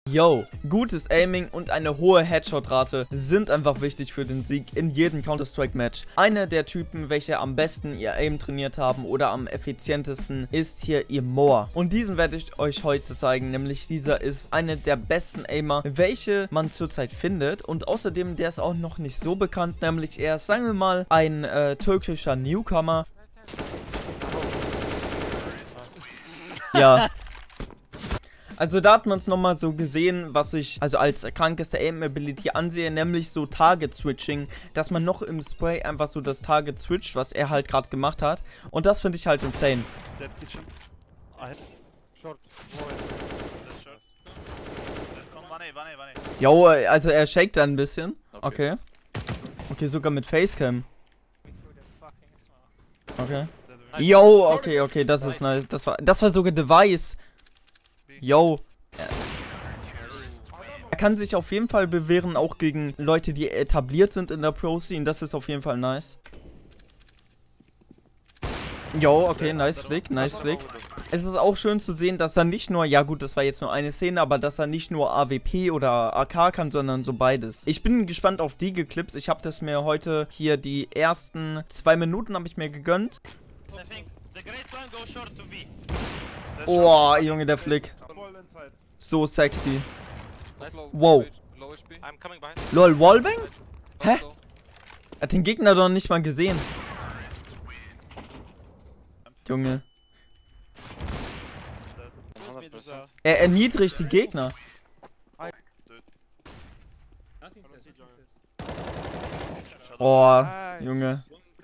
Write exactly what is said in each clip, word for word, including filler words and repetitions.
Yo, gutes Aiming und eine hohe Headshot-Rate sind einfach wichtig für den Sieg in jedem Counter-Strike-Match. Einer der Typen, welche am besten ihr Aim trainiert haben oder am effizientesten, ist hier Immor. Und diesen werde ich euch heute zeigen, nämlich dieser ist einer der besten Aimer, welche man zurzeit findet. Und außerdem, der ist auch noch nicht so bekannt, nämlich er ist, sagen wir mal, ein äh, türkischer Newcomer. Ja. Also da hat man es nochmal so gesehen, was ich also als krankeste Aim-Ability ansehe, nämlich so Target-Switching, dass man noch im Spray einfach so das Target switcht, was er halt gerade gemacht hat. Und das finde ich halt insane. Jo, also er shakt da ein bisschen. Okay. Okay, sogar mit Facecam. Okay. Yo, okay, okay, das ist nice. Das war, das war sogar Device. Yo. Er kann sich auf jeden Fall bewähren, auch gegen Leute, die etabliert sind in der Pro-Scene. Das ist auf jeden Fall nice. Yo, okay, nice Flick, nice Flick. Es ist auch schön zu sehen, dass er nicht nur, ja gut, das war jetzt nur eine Szene, aber dass er nicht nur A W P oder A K kann, sondern so beides. Ich bin gespannt auf die Clips. Ich habe das mir heute hier, die ersten zwei Minuten habe ich mir gegönnt. Oh, Junge, der Flick. So sexy. Wow. Lol, Wallbang? Hä? Er hat den Gegner doch nicht mal gesehen. Junge. Er erniedrigt die Gegner. Oh, Junge.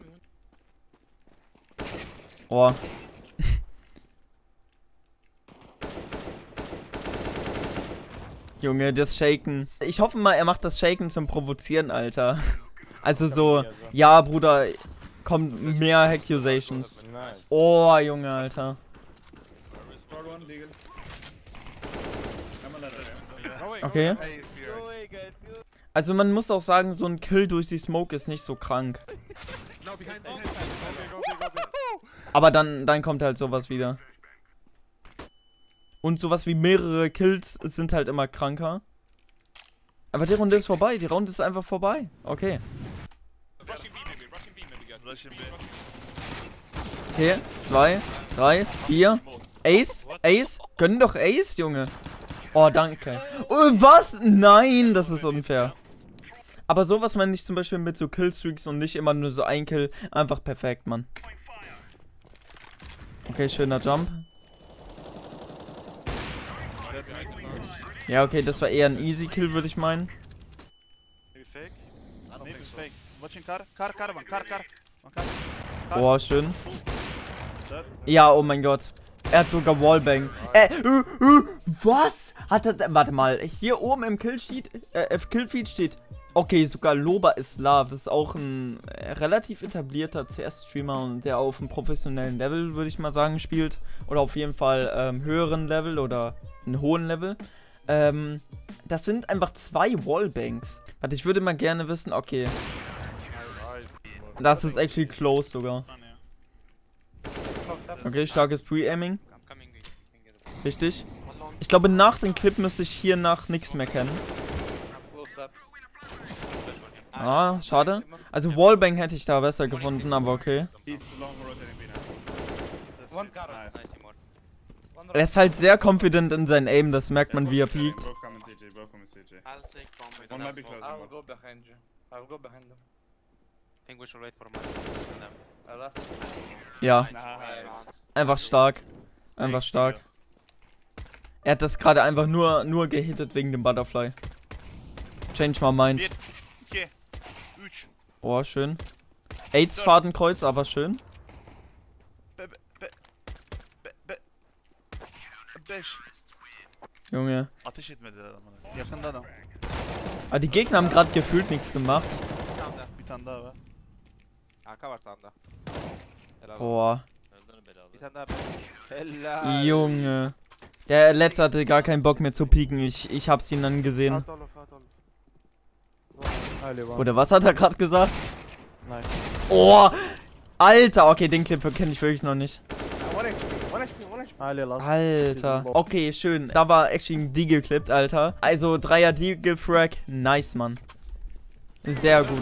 Oh. Junge, das Shaken. Ich hoffe mal, er macht das Shaken zum Provozieren, Alter. Also so, ja, Bruder, kommt mehr Accusations. Oh, Junge, Alter. Okay. Also man muss auch sagen, so ein Kill durch die Smoke ist nicht so krank. Aber dann, dann kommt halt sowas wieder. Und sowas wie mehrere Kills sind halt immer kranker. Aber die Runde ist vorbei. Die Runde ist einfach vorbei. Okay. Okay, zwei, drei, vier. Ace, Ace. Gönn doch Ace, Junge. Oh, danke. Oh, was? Nein, das ist unfair. Aber sowas meine ich zum Beispiel mit so Killstreaks und nicht immer nur so ein Kill. Einfach perfekt, Mann. Okay, schöner Jump. Ja, okay, das war eher ein easy Kill, würde ich meinen. Boah, schön. Ja, oh mein Gott. Er hat sogar Wallbang. Äh, äh, äh, was? Hat er, warte mal, hier oben im Killsheet, äh, Killfeed steht, okay, sogar Loba ist Love. Das ist auch ein äh, relativ etablierter C S-Streamer und der auf einem professionellen Level, würde ich mal sagen, spielt. Oder auf jeden Fall ähm, höheren Level oder einen hohen Level. Ähm, das sind einfach zwei Wallbangs. Warte, ich würde mal gerne wissen, okay. Das ist actually close sogar. Okay, starkes Pre-Aiming. Richtig. Ich glaube, nach dem Clip müsste ich hier nach nichts mehr kennen. Ah, schade. Also Wallbang hätte ich da besser gefunden, aber okay. Er ist halt sehr confident in seinem Aim, das merkt man, wie er piekt. Ja. Einfach stark. Einfach stark. Er hat das gerade einfach nur, nur gehittet wegen dem Butterfly. Change my mind. Oh, schön. AIDS Fadenkreuz, aber schön. Junge. Aber die Gegner haben gerade gefühlt nichts gemacht. Boah. Junge. Der letzte hatte gar keinen Bock mehr zu pieken. Ich, ich hab's ihn dann gesehen. Oder was hat er gerade gesagt? Oh, Alter. Okay, den Clip kenne ich wirklich noch nicht. Alter. Okay, schön. Da war actually ein Deagle clipped, Alter. Also, Dreier Deagle Frag. Nice, Mann. Sehr gut.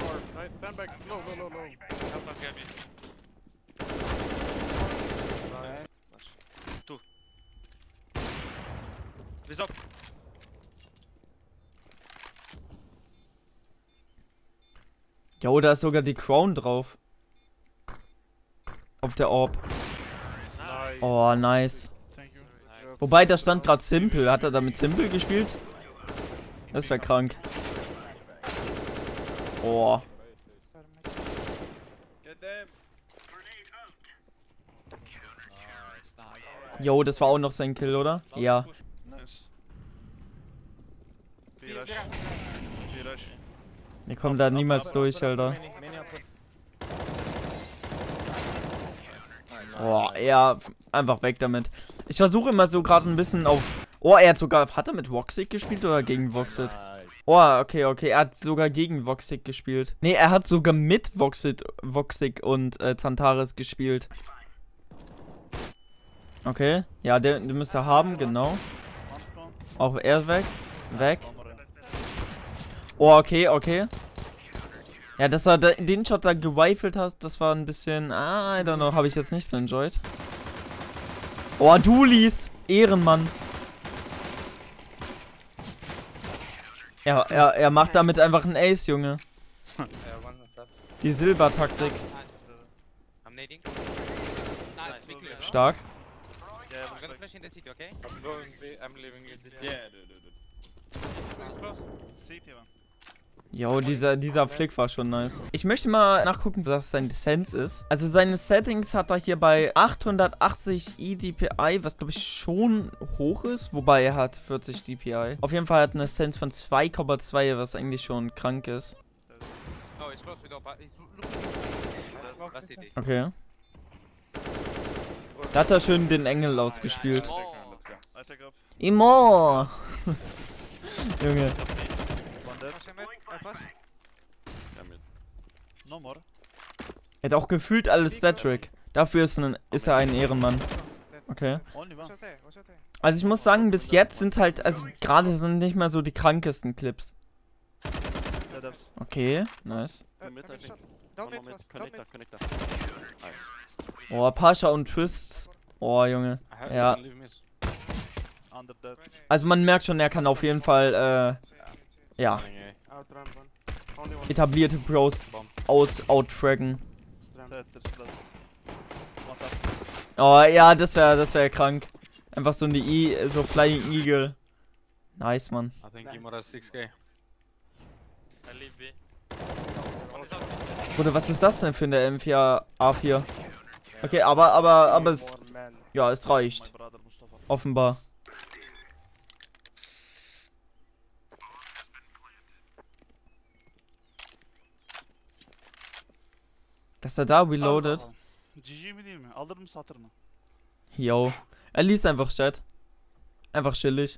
Jo, da ist sogar die Crown drauf. Auf der Orb. Oh, nice. Wobei, da stand gerade Simple. Hat er damit Simple gespielt? Das wäre krank. Oh. Jo, das war auch noch sein Kill, oder? Ja. Wir kommen da niemals durch, Alter. Oh, ja, einfach weg damit. Ich versuche immer so gerade ein bisschen auf... Oh, er hat sogar... Hat er mit Voxic gespielt oder gegen Voxit? Oh, okay, okay. Er hat sogar gegen Voxic gespielt. Nee, er hat sogar mit Voxit, Voxic und äh, Zantares gespielt. Okay. Ja, den, den müsst ihr haben, genau. Auch er ist weg. Weg. Oh, okay, okay. Ja, dass er den Shot da gewifelt hast, das war ein bisschen... Ah, I don't know. Habe ich jetzt nicht so enjoyed. Oh, Dulis. Ehrenmann. Ja, er, er macht damit einfach einen Ace, Junge. Die Silbertaktik. Stark. Jo, dieser, dieser Flick war schon nice. Ich möchte mal nachgucken, was sein Sense ist. Also seine Settings hat er hier bei achthundertachtzig E D P I, was glaube ich schon hoch ist. Wobei er hat vierzig D P I. Auf jeden Fall hat er eine Sense von zwei Komma zwei, was eigentlich schon krank ist. Okay. Da hat er schön den Engel ausgespielt. Imo! Junge. Er hat auch gefühlt alles Stat-Trick. Dafür ist, ein, ist er ein Ehrenmann. Okay. Also ich muss sagen, bis jetzt sind halt, also gerade sind nicht mal so die krankesten Clips. Okay, nice. Oh, Pasha und Twists. Oh, Junge. Ja. Also man merkt schon, er kann auf jeden Fall, äh, ja. Etablierte Pros out, outfraggen. Oh ja, das wäre das wäre krank. Einfach so eine E, so Flying Eagle. Nice, Mann. Bruder, was ist das denn für eine M vier A vier? Okay, aber, aber, aber es, ja, es reicht. Offenbar. Dass er da reloadet. G G mi değil mi? Alır mı satır mı? Yo. Er liest einfach Chat. Einfach chillig.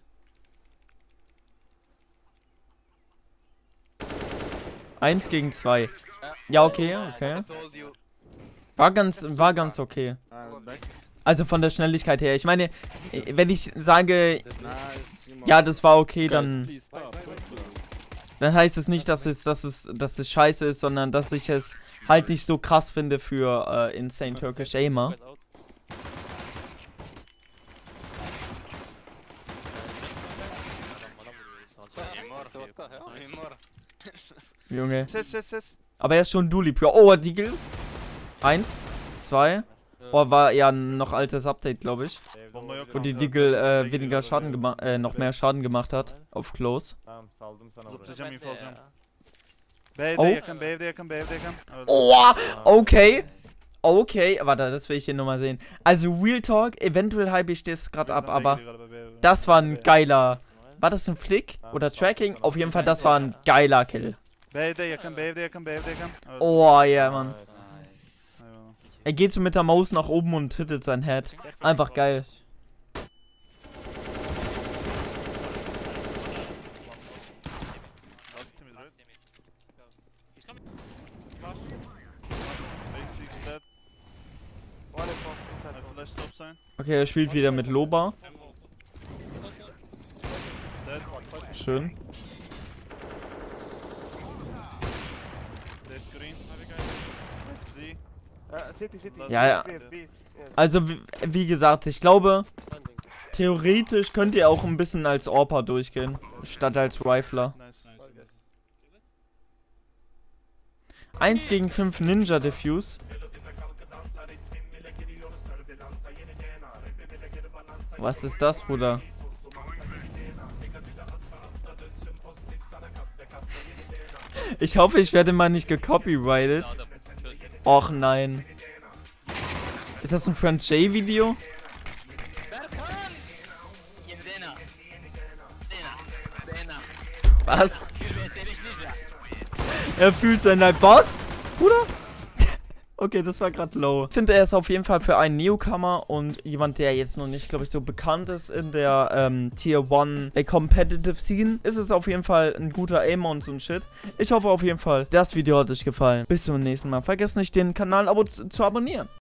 Eins gegen zwei. Ja, okay, okay. War ganz, war ganz okay. Also von der Schnelligkeit her. Ich meine, wenn ich sage, ja, das war okay, dann... Dann heißt es nicht, dass es, dass es, dass es scheiße ist, sondern dass ich es halt nicht so krass finde für äh, Insane Turkish Aimer. Junge. Aber er ist schon Duli Pro. Oh, Deagle. Eins, zwei. Oh, war ja noch altes Update, glaube ich. Wo die Deagle äh, weniger Schaden gemacht, äh, noch mehr Schaden gemacht hat. Auf Close. Oh. Oh, okay. Okay, warte, das will ich hier nochmal sehen. Also, Real Talk, eventuell hype ich das gerade ab, aber das war ein geiler... War das ein Flick? Oder Tracking? Auf jeden Fall, das war ein geiler Kill. Oh, ja, yeah, Mann. Er geht so mit der Maus nach oben und hittet sein Head. Einfach geil. Okay, er spielt wieder mit Loba. Dead. Schön. Dead green. Z. Uh, city, city. Ja, ja. Clear, please. Yes. Also, wie, wie gesagt, ich glaube, theoretisch könnt ihr auch ein bisschen als Orpa durchgehen, statt als Rifler. Nice. eins gegen fünf Ninja Diffuse. Was ist das, Bruder? Ich hoffe, ich werde mal nicht gecopyrighted. Och nein. Ist das ein Friends J Video? Was? Er fühlt seinen Boss? Bruder? Okay, das war gerade low. Ich finde, er ist auf jeden Fall für einen Newcomer und jemand, der jetzt noch nicht, glaube ich, so bekannt ist in der ähm, Tier eins äh, Competitive Scene, ist es auf jeden Fall ein guter Aimer und so ein Shit. Ich hoffe auf jeden Fall, das Video hat euch gefallen. Bis zum nächsten Mal. Vergesst nicht, den Kanal abo zu, zu abonnieren.